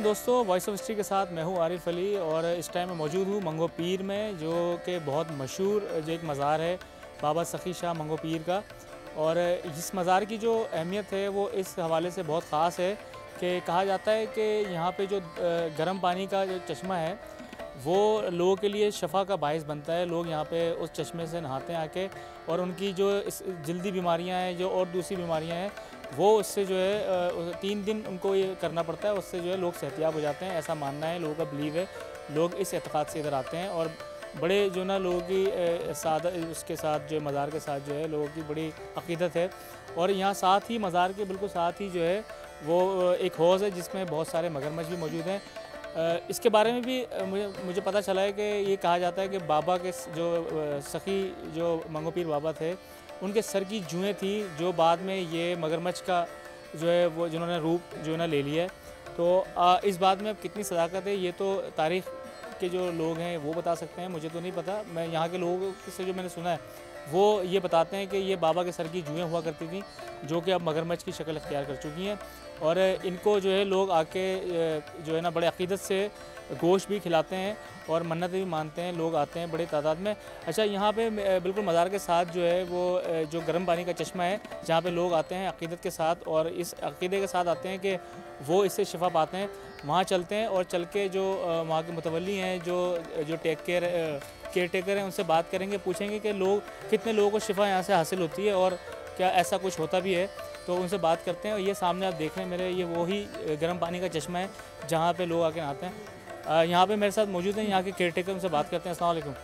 अस्सलाम दोस्तों, voice of history के साथ मैं हूँ आरिफ अली और इस टाइम मैं मौजूद हूँ मंगोपीर में, जो कि बहुत मशहूर जो एक मज़ार है बाबा सखी शाह मंगोपीर का। और इस मज़ार की जो अहमियत है वो इस हवाले से बहुत ख़ास है कि कहा जाता है कि यहाँ पे जो गर्म पानी का जो चश्मा है वो लोगों के लिए शफ़ा का बायस बनता है। लोग यहाँ पे उस चश्मे से नहाते हैं आके, और उनकी जो जल्दी बीमारियाँ हैं जो और दूसरी बीमारियाँ हैं वो उससे जो है 3 दिन उनको ये करना पड़ता है, उससे जो है लोग सेहतियाब हो जाते हैं, ऐसा मानना है, लोगों का बिलीव है। लोग इस एतक़ाद से इधर आते हैं और बड़े जो ना लोगों की सादा उसके साथ जो मज़ार के साथ जो है लोगों की बड़ी अक़ीदत है। और यहाँ साथ ही मज़ार के बिल्कुल साथ ही जो है वो एक हौज़ है जिसमें बहुत सारे मगरमच्छ भी मौजूद हैं। इसके बारे में भी मुझे पता चला है कि ये कहा जाता है कि बाबा के जो सखी जो मंगोपीर बाबा थे उनके सर की जुएँ थी, जो बाद में ये मगरमच्छ का जो है वो जिन्होंने रूप जो है ना ले लिया है। तो इस बात में अब कितनी सदाकत है ये तो तारीख़ के जो लोग हैं वो बता सकते हैं, मुझे तो नहीं पता। मैं यहाँ के लोगों से जो मैंने सुना है वो ये बताते हैं कि ये बाबा के सर की जुएँ हुआ करती थी, जो कि अब मगरमच्छ की शक्ल अख्तियार कर चुकी हैं। और इनको जो है लोग आके जो है ना बड़े अक़ीदत से गोश्त भी खिलाते हैं और मन्नतें भी मानते हैं, लोग आते हैं बड़े तादाद में। अच्छा, यहाँ पे बिल्कुल मज़ार के साथ जो है वो जो गर्म पानी का चश्मा है जहाँ पे लोग आते हैं अक़ीदत के साथ, और इस अक़ीदे के साथ आते हैं कि वो इससे शिफा पाते हैं। वहाँ चलते हैं और चल के जो वहाँ के मुतवल्ली हैं जो केयर टेकर हैं उनसे बात करेंगे, पूछेंगे कि कितने लोगों को शिफा यहाँ से हासिल होती है और क्या ऐसा कुछ होता भी है। तो उनसे बात करते हैं। और ये सामने आप देख रहे हैं मेरे, ये वही गर्म पानी का चश्मा है जहाँ पे लोग आके नहाते हैं। यहाँ पे मेरे साथ मौजूद हैं यहाँ के केयर टेकर, उनसे बात करते हैं। अस्सलाम वालेकुम,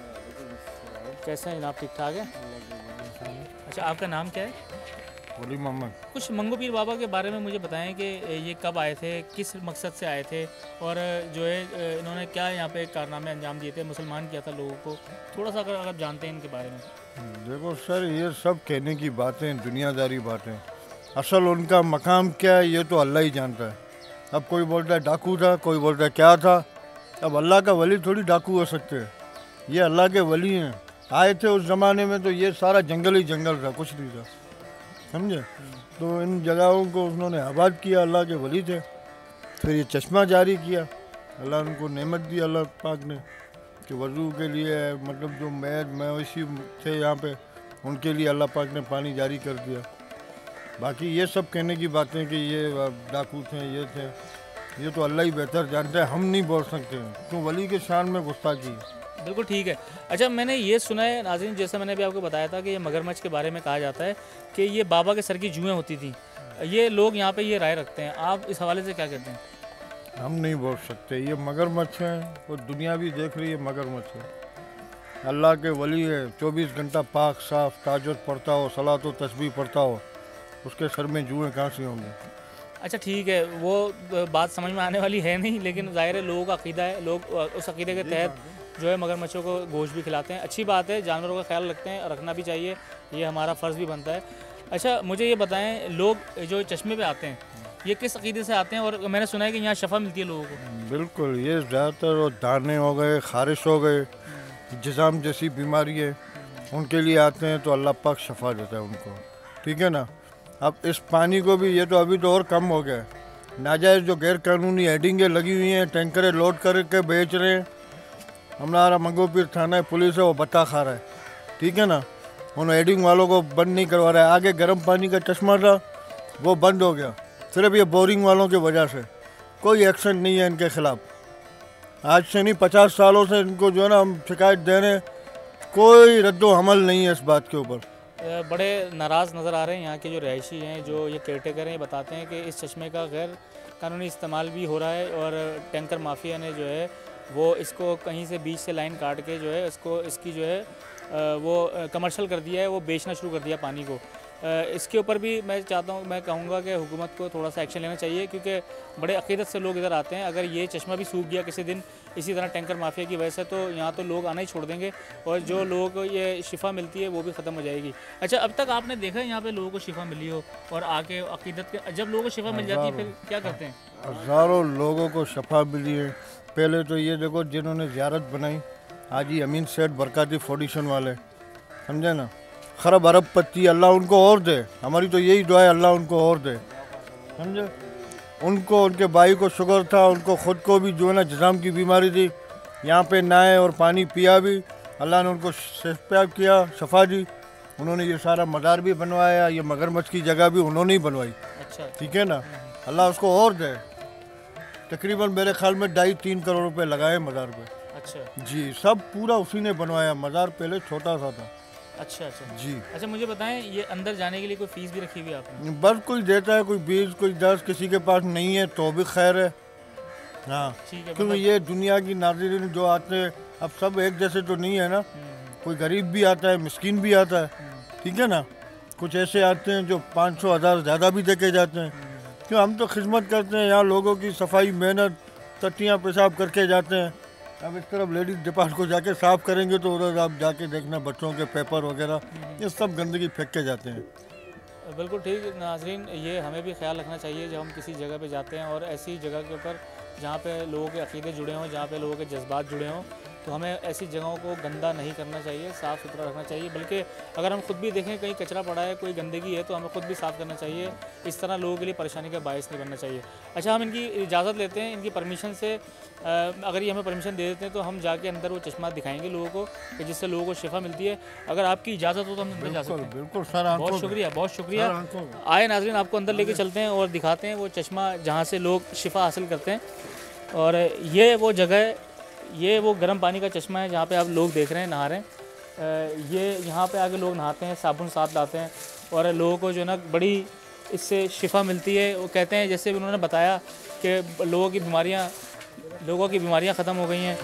कैसे हैं जनाब? ठीक ठाक है। अच्छा, आपका नाम क्या है? वली मोहम्मद। कुछ मंगोपीर बाबा के बारे में मुझे बताएं कि ये कब आए थे, किस मकसद से आए थे, और जो है इन्होंने क्या यहाँ पे कारनामे अंजाम दिए थे, मुसलमान किया था लोगों को, थोड़ा सा अगर आप जानते हैं इनके बारे में। देखो सर, ये सब कहने की बातें, दुनियादारी बातें। असल उनका मकाम क्या है ये तो अल्लाह ही जानता है। अब कोई बोलता है डाकू था, कोई बोलता है क्या था। अब अल्लाह का वली थोड़ी डाकू हो सकते हैं, ये अल्लाह के वली हैं। आए थे उस ज़माने में तो ये सारा जंगल ही जंगल था, कुछ नहीं था, समझे। तो इन जगहों को उन्होंने आबाद किया, अल्लाह के वली थे। फिर ये चश्मा जारी किया, अल्लाह उनको नेमत दी अल्लाह पाक ने कि वज़ू के लिए, मतलब जो मवेशी थे यहाँ पे उनके लिए अल्लाह पाक ने पानी जारी कर दिया। बाकी ये सब कहने की बातें कि ये डाकू थे, ये थे, ये तो अल्लाह ही बेहतर जानता है, हम नहीं बोल सकते। तो वली के शान में गुस्ताखी है। बिल्कुल ठीक है। अच्छा, मैंने ये सुना है नाज़रीन, जैसे मैंने भी आपको बताया था कि ये मगरमच्छ के बारे में कहा जाता है कि ये बाबा के सर की जुएँ होती थी। ये लोग यहाँ पे ये राय रखते हैं, आप इस हवाले से क्या कहते हैं? हम नहीं बोल सकते, ये मगरमच्छ हैं, वो दुनिया भी देख रही है मगरमच्छ है। अल्लाह के वली है, 24 घंटा पाक साफ ताजुद पढ़ता हो, सलात व तस्बीह पढ़ता हो, उसके सर में जुएँ कहाँ से होंगे? अच्छा ठीक है, वो बात समझ में आने वाली है नहीं, लेकिन ज़ाहिर है लोगों का अक़ीदा है, लोग उस अक़ीदे के तहत जो है मगरमच्छों को गोश्त भी खिलाते हैं। अच्छी बात है, जानवरों का ख्याल रखते हैं, रखना भी चाहिए, ये हमारा फ़र्ज़ भी बनता है। अच्छा, मुझे ये बताएं, लोग जो चश्मे पे आते हैं ये किस अक़ीदे से आते हैं? और मैंने सुना है कि यहाँ शफ़ा मिलती है लोगों को। बिल्कुल, ये ज़्यादातर दाने हो गए, ख़ारिश हो गए, जिज़ाम जैसी बीमारी है, उनके लिए आते हैं तो अल्लाह पाक शफ़ा देता है उनको, ठीक है ना। अब इस पानी को भी, ये तो अभी तो और कम हो गया है, नाजायज़ जो गैर कानूनी हेडिंगें लगी हुई हैं, टैंकरें लोड करके बेच रहे हैं। हमारा मंगोपीर थाना पुलिस है, वो बता खा रहा है, ठीक है ना। उन हेडिंग वालों को बंद नहीं करवा रहा है। आगे गर्म पानी का चश्मा था, वो बंद हो गया, सिर्फ ये बोरिंग वालों की वजह से। कोई एक्शन नहीं है इनके ख़िलाफ़। आज से नहीं, 50 सालों से इनको जो है ना हम शिकायत दे रहे हैं, कोई रद्दो अमल नहीं है इस बात के ऊपर। बड़े नाराज़ नज़र आ रहे हैं यहाँ के जो रहायशी हैं, जो ये केयर टेकर हैं, ये बताते हैं कि इस चश्मे का गैर कानूनी इस्तेमाल भी हो रहा है और टैंकर माफिया ने जो है वो इसको कहीं से बीच से लाइन काट के जो है इसकी जो है वो कमर्शियल कर दिया है, वो बेचना शुरू कर दिया पानी को। इसके ऊपर भी मैं कहूँगा कि हुकूमत को थोड़ा सा एक्शन लेना चाहिए, क्योंकि बड़े अक़ीदत से लोग इधर आते हैं। अगर ये चश्मा भी सूख गया किसी दिन इसी तरह टैंकर माफिया की वजह से, तो यहाँ तो लोग आना ही छोड़ देंगे और जो लोगों को ये शिफा मिलती है वो भी ख़त्म हो जाएगी। अच्छा, अब तक आपने देखा है यहाँ पे लोगों को शिफा मिली हो और आके अक़ीदत के, जब लोगों को शिफा मिल जाती है फिर क्या करते हैं? हज़ारों लोगों को शफा मिली है। पहले तो ये देखो, जिन्होंने ज़ियारत बनाई, हाजी अमीन सेठ बरकाती फाउंडेशन वाले, समझे ना, खरब अरब पत्ती, अल्लाह उनको और दे। हमारी तो यही दुआ है, अल्लाह उनको और दे, समझे। उनको, उनके भाई को शुगर था, उनको ख़ुद को भी जो है ना जिस्म की बीमारी थी। यहाँ पे नहाए और पानी पिया भी, अल्लाह ने उनको शिफा किया, शफा दी। उन्होंने ये सारा मज़ार भी बनवाया, ये मगरमच्छ की जगह भी उन्होंने ही बनवाई। अच्छा, ठीक है ना, अल्लाह उसको और दे। तकरीबन मेरे ख्याल में 2.5-3 करोड़ रुपए लगाए मज़ार पे। अच्छा जी, सब पूरा उसी ने बनवाया। मज़ार पहले छोटा सा था। अच्छा अच्छा जी। अच्छा, मुझे बताएं, ये अंदर जाने के लिए कोई फ़ीस भी रखी हुई है आपने? बस कोई देता है, कोई 20, कोई 10, किसी के पास नहीं है तो भी खैर है। हाँ, ठीक है, क्योंकि ये दुनिया की नाज़रीन जो आते हैं, अब सब एक जैसे तो नहीं है ना। कोई गरीब भी आता है, मिस्कीन भी आता है। ठीक है ना, कुछ ऐसे आते हैं जो 500-1000 ज़्यादा भी देके जाते हैं। क्यों, हम तो खिदमत करते हैं यहाँ, लोगों की सफाई, मेहनत, टट्टियाँ पेशाब करके जाते हैं। अब इस तरफ लेडीज़ डिपार्ट को जाके साफ़ करेंगे तो उधर आप जाके देखना बच्चों के पेपर वगैरह ये सब गंदगी फेंक के जाते हैं। बिल्कुल ठीक नाज़रीन, ये हमें भी ख्याल रखना चाहिए जब हम किसी जगह पे जाते हैं और ऐसी जगह के ऊपर जहाँ पे लोगों के अक़ीदे जुड़े हों, जहाँ पे लोगों के जज्बात जुड़े हों, तो हमें ऐसी जगहों को गंदा नहीं करना चाहिए, साफ़ सुथरा रखना चाहिए। बल्कि अगर हम खुद भी देखें कहीं कचरा पड़ा है, कोई गंदगी है, तो हमें खुद भी साफ़ करना चाहिए। इस तरह लोगों के लिए परेशानी का बायस नहीं बनना चाहिए। अच्छा, हम इनकी इजाज़त लेते हैं, इनकी परमिशन से अगर ये हमें परमिशन दे देते हैं तो हम जाके अंदर वो चश्मा दिखाएंगे लोगों को, कि जिससे लोगों को शिफा मिलती है। अगर आपकी इजाज़त हो तो हम अंदर जा सकते हैं। बिल्कुल सर, बहुत शुक्रिया, बहुत शुक्रिया। आए नाज़रीन, आपको अंदर लेके चलते हैं और दिखाते हैं वो चश्मा जहाँ से लोग शिफा हासिल करते हैं। और ये वो जगह, ये वो गर्म पानी का चश्मा है जहाँ पे आप लोग देख रहे हैं नहा रहे हैं। ये यहाँ पे आके लोग नहाते हैं, साबुन साथ लाते हैं और लोगों को जो है ना बड़ी इससे शिफा मिलती है। वो कहते हैं, जैसे उन्होंने बताया कि लोगों की बीमारियाँ ख़त्म हो गई हैं।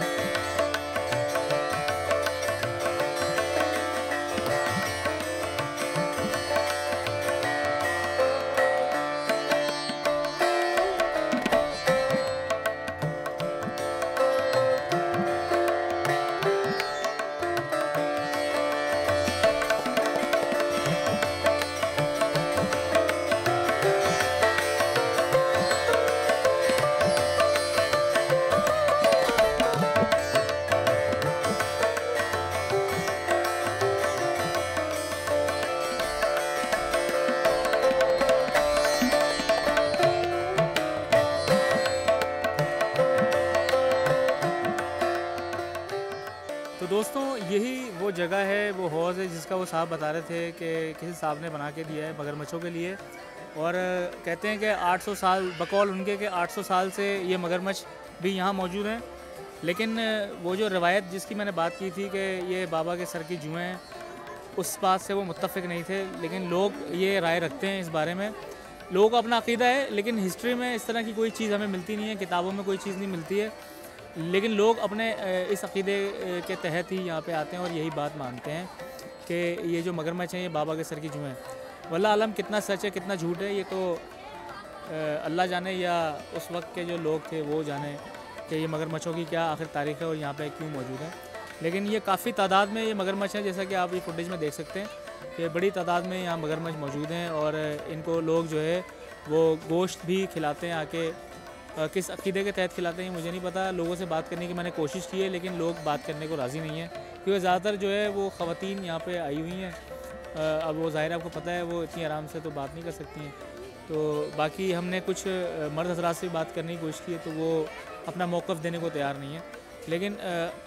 तो दोस्तों, यही वो जगह है, वो हौज़ है जिसका वो साहब बता रहे थे कि किसी साहब ने बना के दिया है मगरमच्छों के लिए। और कहते हैं कि 800 साल, बकौल उनके कि 800 साल से ये मगरमच्छ भी यहाँ मौजूद हैं। लेकिन वो जो रवायत जिसकी मैंने बात की थी कि ये बाबा के सर की जुएँ हैं, उस बात से वो मुत्तफ़िक नहीं थे। लेकिन लोग ये राय रखते हैं इस बारे में, लोगों का अपना अक़ीदा है। लेकिन हिस्ट्री में इस तरह की कोई चीज़ हमें मिलती नहीं है, किताबों में कोई चीज़ नहीं मिलती है। लेकिन लोग अपने इस अक़ीदे के तहत ही यहाँ पे आते हैं और यही बात मानते हैं कि ये जो मगरमच्छ हैं ये बाबा के सर की जुएँ हैं। वल्लाह आलम कितना सच है कितना झूठ है, ये तो अल्लाह जाने या उस वक्त के जो लोग थे वो जाने कि ये मगरमच्छों की क्या आखिर तारीख़ है और यहाँ पे क्यों मौजूद है। लेकिन ये काफ़ी तादाद में ये मगरमच्छ हैं, जैसा कि आप ये फुटेज में देख सकते हैं कि बड़ी तादाद में यहाँ मगरमच्छ मौजूद हैं। और इनको लोग जो है वो गोश्त भी खिलाते हैं आके। किस अक़ीदे के तहत खिलाते हैं मुझे नहीं पता। लोगों से बात करने की मैंने कोशिश की है लेकिन लोग बात करने को राज़ी नहीं है, क्योंकि ज़्यादातर जो है वो ख़वातीन यहाँ पे आई हुई हैं। अब वो ज़ाहिर आपको पता है वो इतनी आराम से तो बात नहीं कर सकती हैं। तो बाकी हमने कुछ मर्द हज़रात से बात करने की कोशिश की है तो वो अपना मौक़िफ़ देने को तैयार नहीं है। लेकिन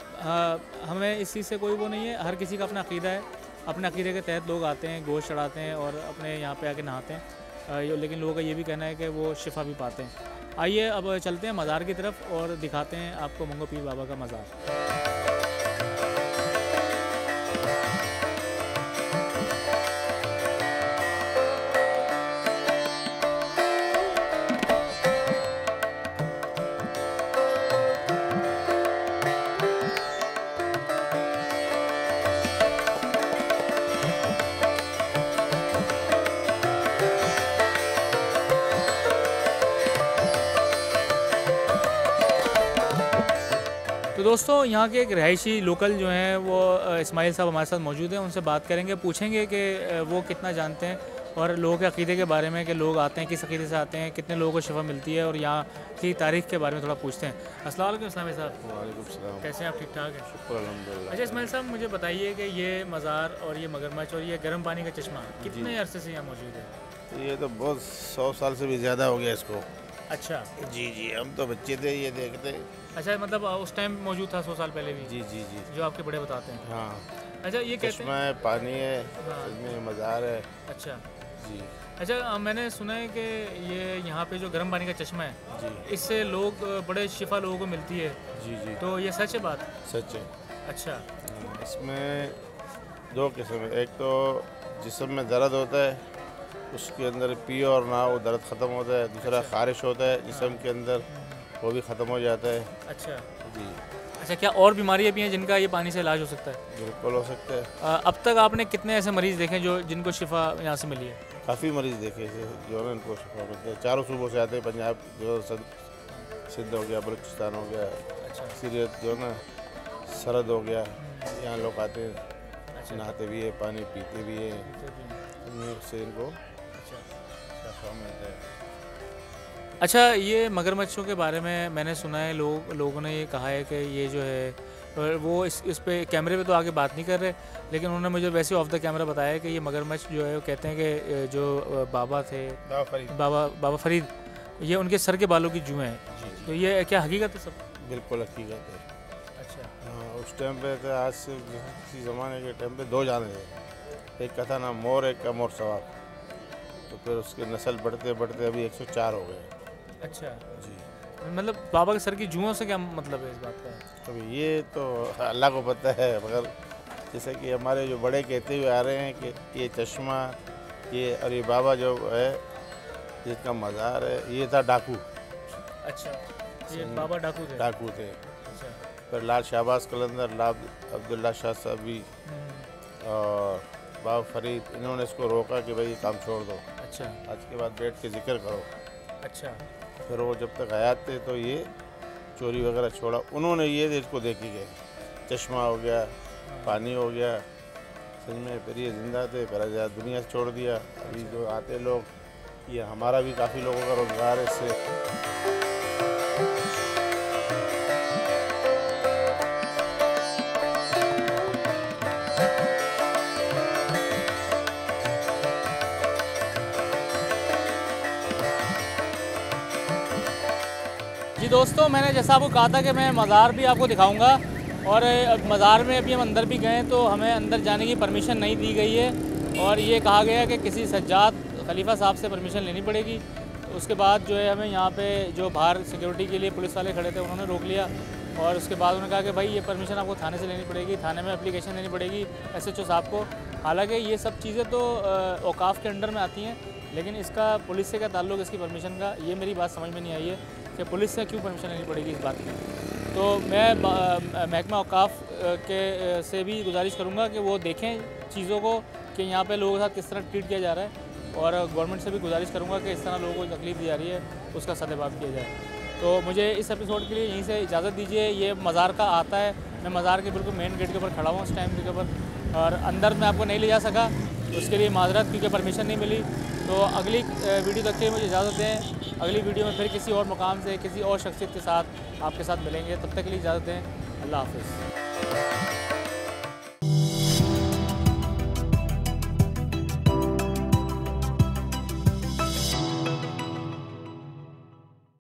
हमें इस चीज़ से कोई वो नहीं है, हर किसी का अपना अक़ीदा है। अपने अक़ीदे के तहत लोग आते हैं, गोश्त चढ़ाते हैं और अपने यहाँ पे आके नहाते हैं। लेकिन लोगों का ये भी कहना है कि वो शिफा भी पाते हैं। आइए अब चलते हैं मज़ार की तरफ और दिखाते हैं आपको मंगोपीर बाबा का मज़ार। तो दोस्तों, यहाँ के एक रहायशी लोकल जो हैं वो इस्माइल साहब हमारे साथ मौजूद हैं। उनसे बात करेंगे, पूछेंगे कि वो कितना जानते हैं और लोगों के अक़ीदे के बारे में कि लोग आते हैं किस अक़ीदे से आते हैं, कितने लोगों को शिफा मिलती है, और यहाँ की तारीख़ के बारे में थोड़ा पूछते हैं। अस्सलाम वालेकुम इस्माइल साहब। वालेकुम सलाम। कैसे हैं आप? ठीक ठाक हैं? शुक्र अल्हम्दुलिल्लाह। अच्छा इस्माइल साहब, मुझे बताइए कि ये मज़ार और ये मगरमच्छ और ये गर्म पानी का चश्मा कितने अरसे से यहाँ मौजूद है? ये तो बहुत 100 साल से भी ज़्यादा हो गया इसको। अच्छा जी जी, हम तो बच्चे थे ये देखते। अच्छा, मतलब उस टाइम मौजूद था 100 साल पहले भी? जी जी जी, जो आपके बड़े बताते हैं। हाँ। अच्छा, ये कहते चश्मा हैं है, पानी है, हाँ। इसमें मज़ार है। अच्छा जी अच्छा, मैंने सुना है कि ये यहाँ पे जो गर्म पानी का चश्मा है, जी इससे लोग बड़े शिफा लोगों को मिलती है, जी जी, तो ये सच है बात? सच है। अच्छा इसमें 2 किस्म है। एक तो जिस्म में दर्द होता है, उसके अंदर पियो और ना वो दर्द ख़त्म होता है। दूसरा ख़ारिश होता है जिस्म के अंदर, वो भी ख़त्म हो जाता है। अच्छा जी, अच्छा, क्या और बीमारियाँ भी हैं जिनका ये पानी से इलाज हो सकता है? बिल्कुल हो सकता है। अब तक आपने कितने ऐसे मरीज़ देखे जो जिनको शिफा यहाँ से मिली है? काफ़ी मरीज़ देखे थे जो है इनको शिफा मिलते हैं। चारों सूबों से आते हैं। पंजाब जो सिंध हो गया, बलूचिस्तान हो गया, अच्छा सीरियत जो ना सरहद हो गया, यहाँ लोग आते हैं, अच्छा नहाते भी है, पानी पीते भी है, से इनको शिफा मिलता है। अच्छा, ये मगरमच्छों के बारे में मैंने सुना है, लोगों ने ये कहा है कि ये जो है वो इस पे कैमरे पे तो आगे बात नहीं कर रहे, लेकिन उन्होंने मुझे वैसे ऑफ द कैमरा बताया कि ये मगरमच्छ जो है वो कहते हैं कि जो बाबा थे, बाबा फरीद, ये उनके सर के बालों की जुएँ हैं। तो ये क्या हकीकत है सब? बिल्कुल हकीकत है। अच्छा हाँ, उस टाइम पे तो आज से किसी ज़माने के टाइम पे 2 जाने थे। एक का था ना मोर, एक का मोर सवाब। तो फिर उसके नस्ल बढ़ते बढ़ते अभी 104 हो गए। अच्छा जी, मतलब बाबा के सर की जुओं से क्या मतलब है इस बात का? अभी ये तो अल्लाह को पता है, मगर जैसे कि हमारे जो बड़े कहते हुए आ रहे हैं कि ये चश्मा ये और ये बाबा जो है जिसका मज़ार है, ये था डाकू। अच्छा, ये बाबा डाकू थे? डाकू थे। अच्छा फिर लाल शाहबाज कलंदर, लाल अब्दुल्ला शाह साहबी और बाबा फरीद, इन्होंने इसको रोका कि भाई ये काम छोड़ दो, अच्छा आज के बाद बैठ के जिक्र करो। अच्छा फिर वो जब तक हयात थे तो ये चोरी वगैरह छोड़ा उन्होंने, ये इसको देखी गए। चश्मा हो गया, पानी हो गया, सच में फिर ये जिंदा थे, फिर दुनिया से छोड़ दिया। अभी जो आते लोग, ये हमारा भी काफ़ी लोगों का रोज़गार है इससे। जी दोस्तों, मैंने जैसा आपको कहा था कि मैं मज़ार भी आपको दिखाऊंगा, और मज़ार में अभी हम अंदर भी गए तो हमें अंदर जाने की परमिशन नहीं दी गई है, और ये कहा गया कि किसी सज्जाद खलीफा साहब से परमिशन लेनी पड़ेगी। उसके बाद जो है हमें यहाँ पे जो बाहर सिक्योरिटी के लिए पुलिस वाले खड़े थे उन्होंने रोक लिया, और उसके बाद उन्होंने कहा कि भाई ये परमिशन आपको थाने से लेनी पड़ेगी, थाने में एप्लीकेशन देनी पड़ेगी SHO साहब को। हालांकि ये सब चीज़ें तो औकाफ़ के अंडर में आती हैं, लेकिन इसका पुलिस से क्या ताल्लुक़ इसकी परमिशन का, ये मेरी बात समझ में नहीं आई है कि पुलिस से क्यों परमिशन लेनी पड़ेगी इस बात की। तो मैं महकमा औकाफ़ के से भी गुजारिश करूँगा कि वो देखें चीज़ों को कि यहाँ पे लोगों के साथ किस तरह ट्रीट किया जा रहा है, और गवर्नमेंट से भी गुजारिश करूँगा कि इस तरह लोगों को तकलीफ़ दी जा रही है उसका सद्भाव किया जाए। तो मुझे इस एपिसोड के लिए यहीं से इजाज़त दीजिए। ये मज़ार का आता है, मैं मज़ार के बिल्कुल मेन गेट के ऊपर खड़ा हुआ उस टाइम के ऊपर, और अंदर मैं आपको नहीं ले जा सका, उसके लिए माजरत क्योंकि परमिशन नहीं मिली। तो अगली वीडियो तक के मुझे इजाज़त दें। अगली वीडियो में फिर किसी और मुकाम से किसी और शख्सियत के साथ आपके साथ मिलेंगे, तब तक के लिए इजाज़त दें। अल्लाह हाफ़िज़।